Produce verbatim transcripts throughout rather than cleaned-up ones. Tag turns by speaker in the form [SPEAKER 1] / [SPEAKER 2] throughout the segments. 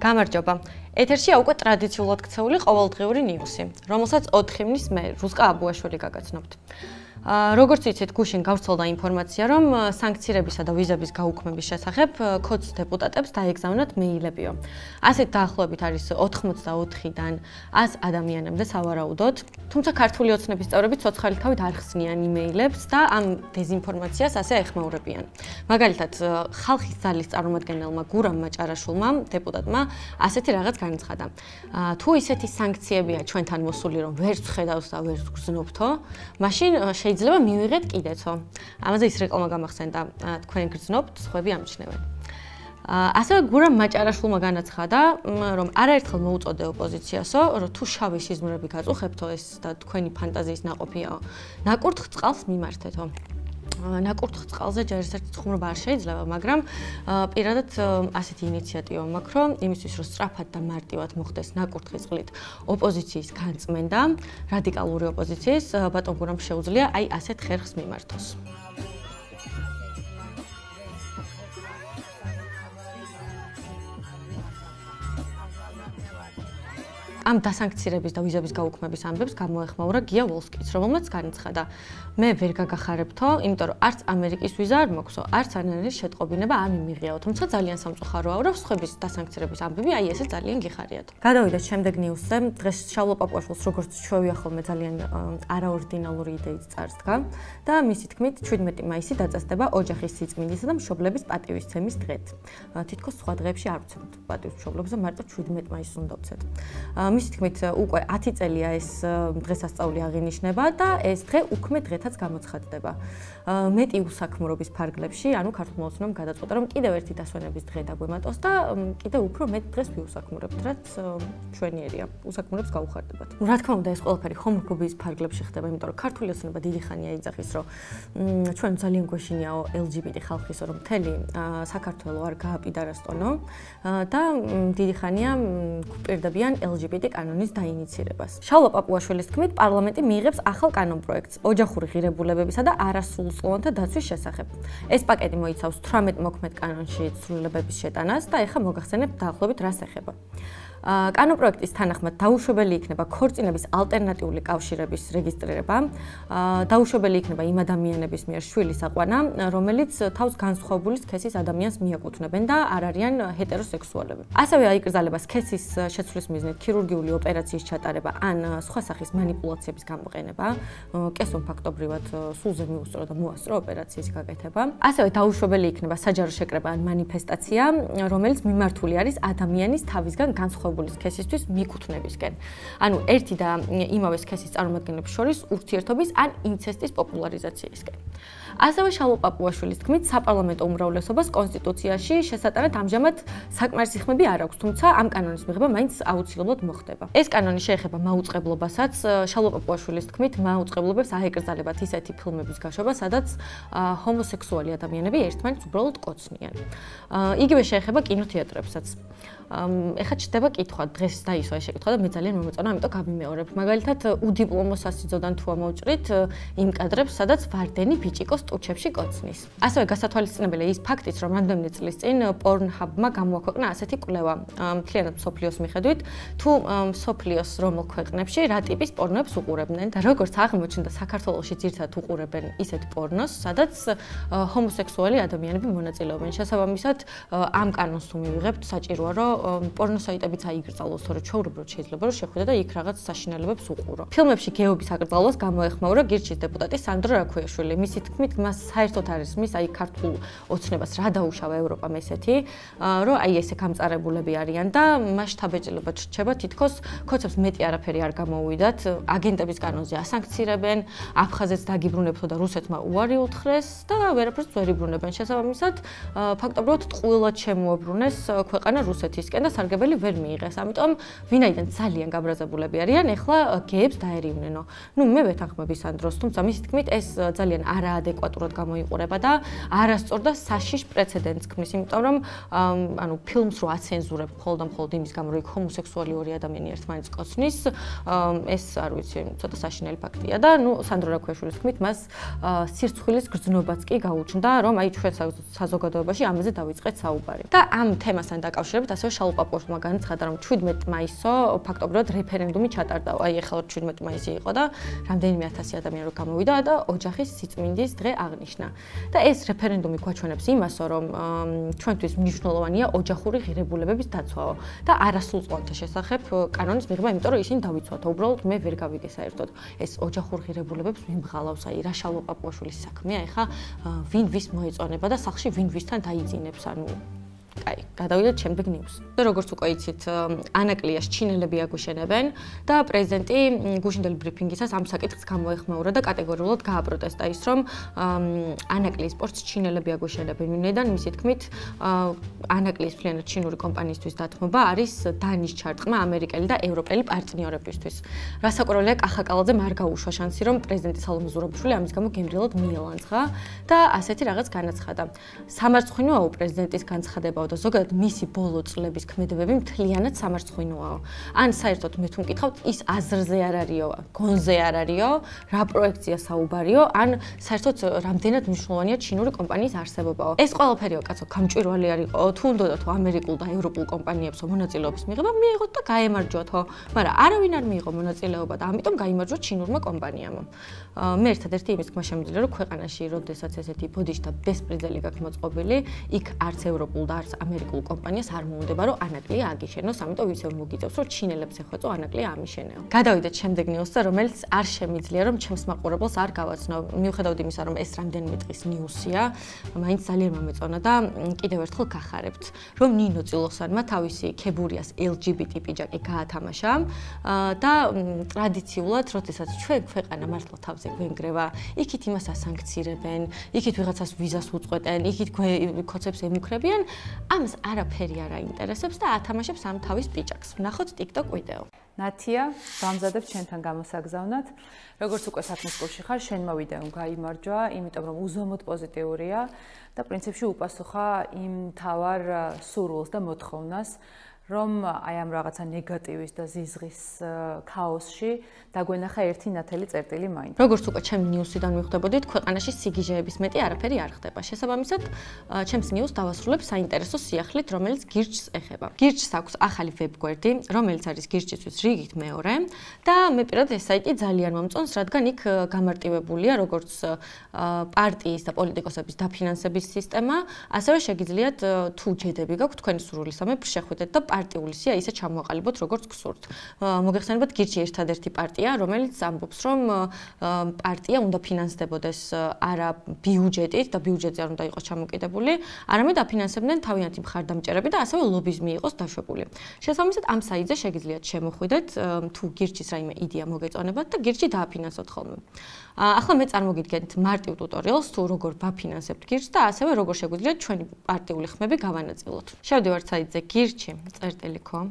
[SPEAKER 1] გამარჯობა. ეთერშია უკვე ტრადიციულად ქცეული ყოველდღიური ნიუსი, რომელსაც ოთხი ივნის მე, რუსკა აბუაშვილი გაგაცნობთ. როგორც იცით, გუშინ გავრცელდა ინფორმაცია, რომ სანქციებისა და ვიზების გაუქმების შესახებ ქოც დეპუტატებს დაეგზავნათ მეილებიო. ასეთ დაახლოებით არის ოთხმოცდაოთხიდან ას ადამიანამდე სავარაუდოდ, თუმცა ქართული ოცნების წევრები ცოცხალი თავით არ ხსნიან იმეილებს და ამ დეზინფორმაციას ასე ეხმაურებიან. მაგალითად, ხალხის ძალის წარმომადგენელმა გურამმა ჭარაშულმა, დეპუტატმა, ასეთი რაღაც განაცხადა. თუ ისეთი სანქციებია ჩვენთან მოსული, რომ ვერ ვხედავს და ვერ ვგრძნობთო, მაშინ შეიძლება მივიღეთ კიდეცო. ამაზე ის რეკლამა გამახსენდა, თქვენ გრძნობთ, სხვები ამჩნევენ. ასევე გურამმა ჭარაშულმა განაცხადა, რომ არაერთხელ მოუწოდე ოპოზიციასო, რომ თუ შავი სიზმრები გაწუხებთო, ეს და თქვენი ფანტაზიის ნაყოფიაო, ნაკურთხ წყალს მიმართეთო. ნაკურთხ წყალზე ჯერისერთი ცხუმრობა არ შეიძლება, მაგრამ პირადად ასეთი ინიციატივა მაქვს, რომ იმისთვის, რომ სწრაფად და მარტივად მოხდეს ნაკურთხის წყლით ოპოზიციის განწმენდა, რადიკალური ოპოზიციის, ბატონ გურამ შეუძლია აი ასეთ ხერხს მიმართოს. ამ დასანქცირების და ვიზების გაუქმების ამბებს გამოეხმაურა გია ვოლსკიც, რომელმაც განაცხადა, მე ვერ გაგახარებთო, იმიტომ რომ არც ამერიკის ვიზა არ მაქვსო, არც არანაირი შეტყობინება არ მიმიღიაო, თუმცა ძალიან სამწუხაროა, რომ სხვების დასანქცირების ამბები აი ესე ძალიან გიხარიათ. გადავიდეთ შემდეგ ნიუსზე, დღეს შავლო პაპუაშვილს როგორც ჩვევია ხოლმე ძალიან არაორდინალური იდეით წარსდგა და მისი თქმით შვიდმეტი მაისი დაწესდება ოჯახის სიწმინდისა და მშობლების პატივისცემის დღედ. თითქოს სხვა დღეებში არ ვცემთ პატივმშობლებს და მარტო შვიდმეტი მაისს უნდა ვცეთ. მისი თქმით უკვე ათი წელია ეს დღესასწაული აღინიშნება და ეს დღე უქმე დღეთაც გამოცხადდება. მეტი უსაქმრობის ფარგლებში, ანუ ქართულმა ოცნებამ გადაწყვეტა, რომ კიდევ ერთი დასვენების დღე დაგვემატოს და კიდევ უფრო მეტ დღეს ვიუსაქმრებთ, რაც ჩვენიერია. უსაქმრებს გაუხარდებათ. რა თქმა უნდა, ეს ყველაფერი ჰომოფობიის ფარგლებში ხდება, იმიტომ რომ ქართული ოცნება დიდი ხანია იძახის, რომ ჩვენ ძალიან გვეშინიაო ელ ჯი ბი ტი ხალხის, რომ მთელი საქართველო არ გააპიდარასტონო და დიდი ხანია გვპირდებიან ელ ჯი ბი ტი კანონის დაინიცირებას. შავლო პაპუაშვილის თქმით, პარლამენტი მიიღებს ახალ კანონ-პროექტს ოჯახური ღირებულებებისა და არასრულწლოვანთა დაცვის შესახებ. ეს პაკეტი მოიცავს თვრამეტ მოქმედ კანონში ცვლილებების შეტანას და ეხლა მოგახსენებთ დაახლოებით რას ეხება. კანონ-პროექტის თანახმად დაუშვებელი იქნება ქორწინების ალტერნატიული კავშირების რეგისტრირება, დაუშვებელი იქნება იმ ადამიანების მიერ შვილის აყვანა, რომელიც თავს განსხვავებული სქესის ადამიანს მიაკუთვნებენ და არ არიან ჰეტეროსექსუალები. ასევე აიკრძალება სქესის შეცვლის მიზნით ქირურგიული ოპერაციის ჩატარება ან სხვა სახის манипуляციების გამოყენება, კესონ ფაქტობრივად სულზე მიუსწრო და მოასწრო ოპერაციის გაკეთება. ასევე დაუშვებელი იქნება საჯარო შეკრება ან манифестაცია, რომელიც მიმართული არის ადამიანის თავისგან განსხვავებული სქესისთვის მიკუთვნებისკენ. ანუ ერთი და იმავე სქესის წარმომადგენლებს შორის ურთიერთობის ან ინცესტის პოპულარიზაციისკენ. ასევე შავლო პაპუაშვილის თქმით, საპარლამენტო უმრავლესობას კონსტიტუციაში შესატანად ამჟამად საკმარისი ხმები არ აქვს, თუმცა ამ კანონის მიღება მაინც აუცილებლად მოხდება. ეს კანონი შეეხება მაუწყებლობასაც, შავლო პაპუაშვილის თქმით, მაუწყებლობებს აეკრძალებათ ისეთი ფილმების გაშვება, სადაც ჰომოსექსუალი ადამიანები ერთმანეთს უბრალოდ კოცნიან. იგივე შეეხება კინოთეატრებსაც. ეხლა ჩდება კითხვა, დღეს დაისვა ეს შეკითხვა და მე ძალიან მომეწონა, ამიტომ გამიმეორებ. მაგალითად, უდიპლომო სასიძოდან თუ ამოვჭრით იმ კადრებს, სადაც ვარდენი ბიჭიკოს ტუჩებში კოცნის. ასევე გასათვალისწინებელია ის ფაქტიც, რომ რამდენიმე წლის წინ პორნჰაბმა გამოაქვეყნა ასეთი კვლევა, მთლიანად მსოფლიოს მიხედვით, თუ მსოფლიოს რომელ ქვეყნებში რა ტიპის პორნოებს უყურებდნენ და როგორც აღმოჩნდა, საქართველოში ძირითადად უყურებენ ისეთ პორნოს, სადაც ჰომოსექსუალი ადამიანები მონაწილეობენ. შესაბამისად, ამ კანონს თუ მივიღებთ, საჭიროა, რომ პორნო საიტებიც აიგრძალოს, თორე ჩვეულებრივად შეიძლება რომ შეხვიდე და იქ რაღაც საშინელებებს უყურო. ფილმებში გეობის აკრძალვას გამოეხმაურა გირჩის დეპუტატი სანდრო რაქუიაშვილი. მისი თქმით, მას საერთოდ არ ისმის აი ქართულ ოცნებას რა დაუშავა ევროპამ ესეთი, რომ აი ესე გამწარებულები არიან და მასშტაბეჭდილება რჩება თითქოს ქოცებს მეტი არაფერი არ გამოუვიდათ, აგენტების კანონზე ასანქცირებენ, აფხაზეთს დაგიბრუნებთო და რუსეთმა უარი უთხრეს და ვერაფერს ვერ იბრუნებენ. შესაბამისად, ფაქტობრივად ტყუილად შემოაბრუნეს ქვეყანა რუსეთისკენ და სარგებელი ვერ მიიღეს. მიიღეს. ამიტომ ვინაიდან ძალიან გაბრაზებულები არიან, ეხლა გეებს დაერივნენო. ნუ მე ვეთანხმები სანდროს, თუმცა მისი თქმით ეს ძალიან არაადეკვატურად გამოიყურება და არასწორ და საშიშ პრეცედენტს ქმნის, იმიტომ რომ ანუ ფილმს რო აცენზურებ მხოლოდ და მხოლოდ იმის გამო, რომ იქ ჰომოსექსუალი ორი ადამიანი ერთმანეთს კოცნის, ეს არ ვიცი, ცოტა საშინელი ფაქტია და ნუ სანდრო რაქვეშვილის თქმით მას სირცხვილის გრძნობაც კი გაუჩნდა, რომ აი ჩვენ საზოგადოებაში ამაზე დავიწყეთ საუბარი. და ამ თემასთან დაკავშირებით ასევე შალუპაპოვმა განაცხადა, რომ შვიდმეტი მაისო ფაქტობრივად რეფერენდუმი ჩატარდა. აი ეხლა შვიდმეტი მაისი იყო და რამდენიმე ათასი ადამიანი რო გამოვიდა და ოჯახის სიწმინდის დღე აღნიშნა. და ეს რეფერენდუმი გვაჩვენებს იმასო, რომ ჩვენთვის მნიშვნელოვანია ოჯახური ღირებულებების დაცვაო და არასრულწყვალთა შესახებ კანონის მიღება, იმიტომ რომ ისინი დავიცვათო. უბრალოდ მე ვერ გავიგე საერთოდ ეს ოჯახურ ღირებულებებს ვინ მღალავს, აი რა შალუპაპოვაშვილის საქმეა, ეხა ვინ ვის მოეწონება და სახში ვინ ვისთან დაიძინებს, ანუ აი, გადავიდეთ შემდეგ ნიუს. და როგორც უკვე იცით, ანაკლიას ჩინელები აგვიშენებენ და პრეზიდენტი გუშინდელი ბრიფინგისას ამ საკითხს გამოეხმაურა და კატეგორიულად გააპროტესტა ის, რომ ანაკლიის სპორტს ჩინელები აგვიშენებენ. ვინაიდან მისი თქმით, ანაკლიის მთლიანად ჩინური კომპანიისთვის დათმობა არის დანის ჩარტყმა ამერიკელი და ევროპელი პარტნიორებისთვის. რასაკვირველია, კახაკალაძემ არ გაუშვა შანსი, რომ პრეზიდენტი სალომე ზურაბიშვილი ამის გამო გემრიელად მიელანძღა და ასეთი რაღაც განაცხადა. სამარცხვინოა პრეზიდენტის განცხადება და ზოგადად მისი ბოლო წლების ქმედებები მთლიანად სამარცხვინოაო. ან საერთოდ მე თუ მკითხავთ, ის აზრზე არ არისო, გონზე არ არისო, რა პროექცია საუბარიო, ან საერთოდ რამდენად მნიშვნელოვანია ჩინური კომპანიის არსებობაო. ეს ყველაფერიო კაცო გამჭვირვალე არისო, თუ უნდოდა თუ ამერიკულ და ევროპულ კომპანიებსო მონაწილეობის მიღება მიიღოთ და გაემარჯვათო, მაგრამ არავინ არ მიიღო მონაწილეობა და ამიტომ გაიმარჯვა ჩინურმა კომპანიამ. მე ერთადერთი იმის თქმა შემიძლია, რომ ქვეყანაში, როდესაც ესეთი ბოდიში და ბესპრიძელი გაქვს მოწყობილი, იქ არც ევროპულ და არც ამერიკულ კომპანიას არ მოუნდება, რომ ანაკლია აგიშენოს, ამიტომ ისევ მოგიწევს, რომ ჩინელებს ეხვეწო ანაკლია ამიშენეო. გადავიდეთ შემდეგ ნიუსზე, რომელიც არ შემიძლია, რომ ჩემს მაყურებელს არ გავაცნო. მიუხედავად იმისა, რომ ეს რამდენიმე დღის ნიუსია, მაინც ძალიან მომეწონა და კიდევ ერთხელ გახარებთ, რომ ნინო წილოსანმა თავისი ქებურიას ელ ჯი ბი ტი პიჯაკი გაათამაშა და ტრადიციულად, როდესაც ჩვენ ქვეყანა მართლა თავზე გვენგრევა, იქით იმას ასანქცირებენ, იქით ვიღაცას ვიზას უწყვეტენ, იქით ქოცებს ემუქრებიან, ამას არაფერი არ აინტერესებს და ათამაშებს ამ თავის პიჭაკს. ვნახოთ TikTok ვიდეო.
[SPEAKER 2] ნათია, გამზადებ ჩვენთან გამოსაგზავნად. როგორც უკვე საქმის კურსში ხარ, შენმა ვიდეომ გაიმარჯვა, იმიტომ რომ უზომოდ პოზიტიურია და პრინციპში უპასუხა იმ თავარ სურვილს და მოთხოვნას, რომ აი ამ რაღაცა ნეგატივის და ზიზღის ქაოსში დაგვენახა ერთი ნათელი წერტილი მაინც.
[SPEAKER 1] როგორც უკვე ჩემი ნიუსიდან მიხვდებოდით, ქვეყანაში სიგიჟეების მეტი არაფერი არ ხდება. შესაბამისად, ჩემს ნიუს დავასრულებ საინტერესო სიახლით, რომელიც გირჩს ეხება. გირჩს აქვს ახალი ვებგვერდი, რომელიც არის გირჩისთვის რიგით მეორე და მე პირადად ეს საიტი ძალიან მომწონს, რადგან იქ გამარტივებულია როგორც პარტიის და პოლიტიკოსების დაფინანსების სისტემა, ასევე შეგიძლიათ თუ ჯედები გაქვთ თქვენი სურვილისამებრ შეხვიდეთ და პარტიული სია ისე ჩამოაყალიბოთ, როგორც გსურთ. მოგეხსენებათ, გირჩი ერთადერთი პარტია, რომელიც ამბობს, რომ პარტია უნდა ფინანსდებოდეს არა ბიუჯეტით და ბიუჯეტზე არ უნდა იყოს ჩამოკიდებული, არამედ აფინანსებდნენ თავიანთი მხარდამჭერები და ასევე ლობიზმი იყოს დაშვებული. შესაბამისად, ამ საიტზე შეგიძლიათ შემოხვიდეთ, თუ გირჩის რაიმე იდეა მოგეწონებათ და გირჩი დააფინანსოთ ხოლმე. ახლა მე წარმოგიდგენთ მარტივ ტუტორიალს, თუ როგორ ვაფინანსებთ გირჩს და ასევე როგორ შეგვიძლიათ ჩვენი პარტიული ხმები გავანაწილოთ. შევდივართ საიტზე გირჩი წერტილი com.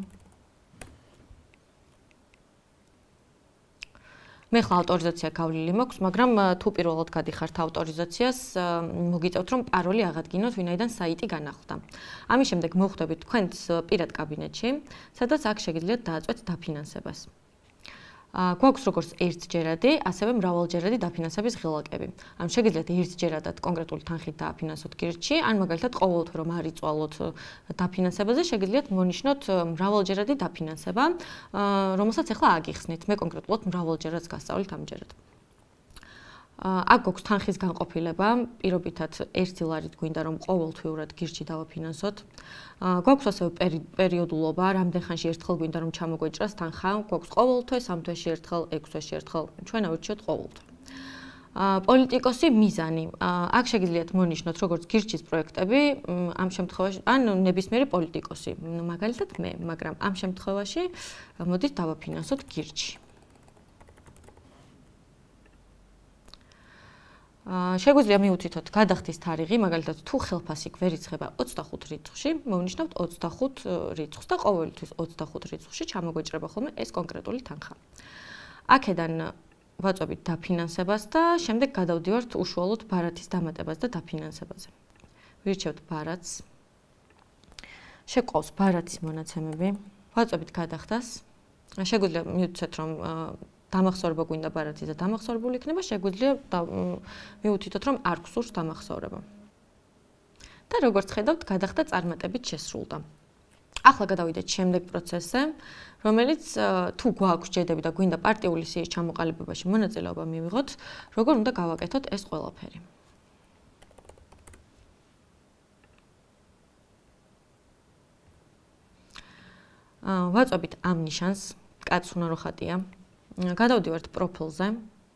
[SPEAKER 1] მე ხლა ავტორიზაცია გავლილი მაქვს, მაგრამ თუ პირველად გადიხართ ავტორიზაციას, მოგიწევთ რომ პაროლი აღადგინოთ, ვინაიდან საიტი განახლდა. ამის შემდეგ მოხვდებით თქვენს პირად კაბინეტში, სადაც აქ შეგიძლიათ დააწვეთ დაფინანსებას. გვაქვს როგორც ერთჯერადი, ასევე მრავალჯერადი დაფინანსების ღილაკები. ამ შეგიძლიათ ერთჯერადად კონკრეტული თანხით დააფინანსოთ გირჩი, ან მაგალითად ყოველთვე რომ არ იწვალოთ დაფინანსებაზე, შეგიძლიათ მონიშნოთ მრავალჯერადი დაფინანსება, რომელსაც ახლა აგიხსნით. მე კონკრეტულად მრავალჯერადს გასწავლით ამჯერად. აქ გვაქვს თანხის განყოფილება, პირობითად ერთი ლარით გვინდა რომ ყოველთვიურად გირჩი დავაფინანსოთ. გვაქვს ასევე პერიოდულობა, რამდენ ხანში ერთხელ გვინდა რომ ჩამოგვეჭრას თანხა, გვაქვს ყოველთვე, სამ თვეში ერთხელ, ექვს თვეში ერთხელ, ჩვენ ავირჩიოთ ყოველთვე. პოლიტიკოსი მიზანი. აქ შეგიძლიათ მონიშნოთ როგორც გირჩის პროექტები, ამ შემთხვევაში ან ნებისმიერი პოლიტიკოსი, მაგალითად მე, მაგრამ ამ შემთხვევაში მოდით დავაფინანსოთ გირჩი. შეგვიძლია მივუთითოთ გადახდის თარიღი, მაგალითად თუ ხელფასი გვერიცხება ოცდახუთ რიცხვში, მოვნიშნავთ ოცდახუთ რიცხვს და ყოველთვის ოცდახუთ რიცხვში ჩამოგვეჭრება ხოლმე ეს კონკრეტული თანხა. აქედან ვაწვევით დაფინანსებას და შემდეგ გადავდივართ უშუალოდ ბარათის დამატებას და დაფინანსებაზე. ვირჩევთ ბარათს. შეგვყავს ბარათის მონაცემები. ვაწვევით გადახდას. შეგვიძლია მივუცეთ რომ დამახსოვრება გვინდა ბარათის და დამახსოვრებული იქნება, შეგვიძლია მივუთითოთ რომ არ გვსურს დამახსოვრება. და როგორც ხედავთ, გადახდა წარმატებით შესრულდა. ახლა გადავიდეთ შემდეგ პროცესზე, რომელიც თუ გვაქვს ჯედები და გვინდა პარტიული სიის ჩამოყალიბებაში მონაწილეობა მივიღოთ, როგორ უნდა გავაკეთოთ ეს ყველაფერი. ვაწვევით ამ ნიშანს, კაც უნდა რო ხატია. გადავდივართ პროფილზე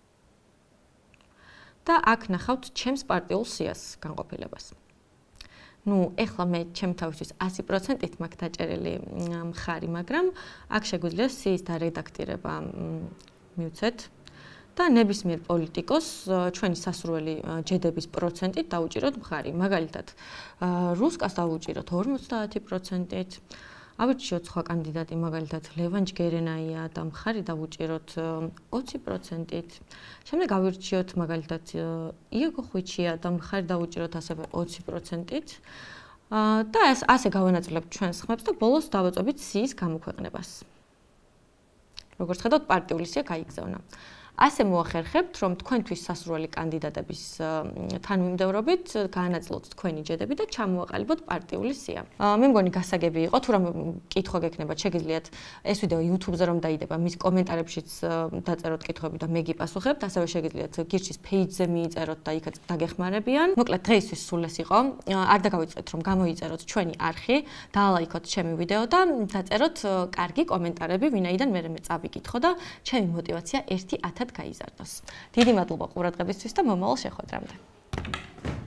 [SPEAKER 1] და აქ ნახავთ ჩემს პარტიულ სიას განყოფილებას. ნუ, ეხლა მე ჩემ თავისთვის ასი პროცენტით მაქვს დაჭერილი მხარი, მაგრამ აქ შეგვიძლია სიის დარედაქტირება მივცეთ და ნებისმიერ პოლიტიკოს ჩვენი სასურველი ჯედების პროცენტით დავუჭიროთ მხარი. მაგალითად, რუსკას დავუჭიროთ ორმოცდაათი პროცენტით. ავირჩიოთ სხვა კანდიდატი, მაგალითად ლევან ჯგერენაია და მხარი დავუჭიროთ ოცი პროცენტით. შემდეგ ავირჩიოთ მაგალითად იაგო ხვიჩია და მხარი დავუჭიროთ ასევე ოცი პროცენტით. და ეს ასე გავანაწილებთ ჩვენს ხმებს და ბოლოს დავაწვევით სიის გამოქვეყნებას. როგორც ხედავთ, პარტიული სია გაიგზავნა. ასე მოახერხებთ, რომ თქვენთვის სასურველი კანდიდატების თანმიმდევრობით გაანაწილოთ თქვენი ჯედები და ჩამოაყალიბოთ პარტიული სია. მე მგონი გასაგები იყო, თუ რამე კითხვა გექნებათ, შეგიძლიათ ეს ვიდეო YouTube-ზე რომ დაიდება, მის კომენტარებშიც დაწეროთ კითხვები და მე გიპასუხებთ, ასევე შეგიძლიათ გირჩის page-ზე მიიწეროთ და იქაც დაგეხმარებიან. მოკლედ დღეისთვის სულ ეს იყო. არ დაგავიწყეთ რომ გამოიწეროთ ჩვენი არხი, დაალაიქოთ ჩემი ვიდეო და დაწეროთ კარგი კომენტარები, ვინაიდან მე მე წავიკითხო და ჩემი мотиваცია ერთი ათად გაიზარდოს. დიდი მადლობა ყურადღებისთვის და მომავალ შეხვედრამდე.